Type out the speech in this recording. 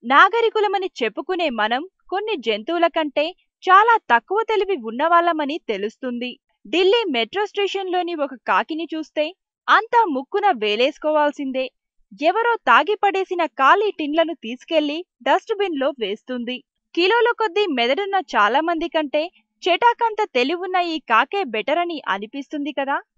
నాగరికులమని చెప్పుకునే మనం కొన్ని జంతువుల కంటే చాలా తక్కువ తెలివి ఉన్నవాళ్ళమని తెలుస్తుంది. ఢిల్లీ మెట్రో స్టేషన్లోని ఒక కాకిని చూస్తే అంతా ముక్కున వేలేసుకోవాల్సిందే. ఎవరో తాగి పడేసిన ఖాళీ టిన్లను తీసుకెళ్లి డస్ట్ బిన్ లో వేస్తుంది. కిలోల కొద్దీ మెదడున్న చాలా మంది కంటే చెటాకంత తెలివున్న ఈ కాకే బెటర్ అని అనిపిస్తుంది కదా.